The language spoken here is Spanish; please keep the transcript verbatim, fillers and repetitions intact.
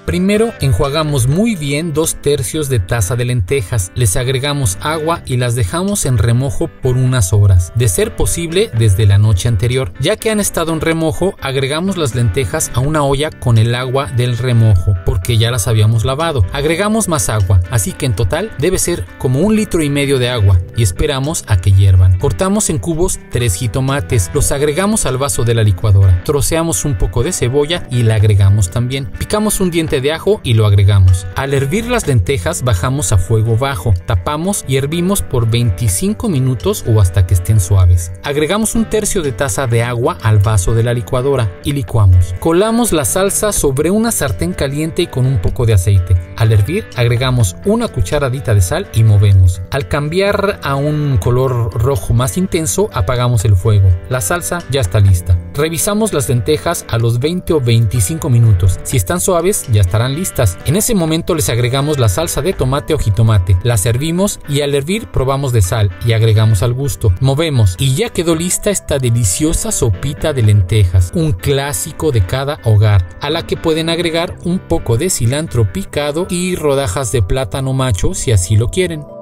Primero enjuagamos muy bien dos tercios de taza de lentejas, les agregamos agua y las dejamos en remojo por unas horas, de ser posible desde la noche anterior. Ya que han estado en remojo, agregamos las lentejas a una olla con el agua del remojo, porque ya las habíamos lavado. Agregamos más agua, así que en total debe ser como un litro y medio de agua y esperamos a que hiervan. Cortamos en cubos tres jitomates, los agregamos al vaso de la licuadora. Troceamos un poco de cebolla y la agregamos también. Picamos un diente de ajo y lo agregamos. Al hervir las lentejas bajamos a fuego bajo, tapamos y hervimos por veinticinco minutos o hasta que estén suaves. Agregamos un tercio de taza de agua al vaso de la licuadora y licuamos. Colamos la salsa sobre una sartén caliente y con un poco de aceite. Al hervir agregamos una cucharadita de sal y movemos. Al cambiar a un color rojo más intenso apagamos el fuego. La salsa ya está lista. Revisamos las lentejas a los veinte o veinticinco minutos. Si están suaves ya estarán listas. En ese momento les agregamos la salsa de tomate o jitomate. La servimos y al hervir probamos de sal y agregamos al gusto. Movemos y ya quedó lista esta deliciosa sopita de lentejas, un clásico de cada hogar, a la que pueden agregar un poco de cilantro picado y rodajas de plátano macho si así lo quieren.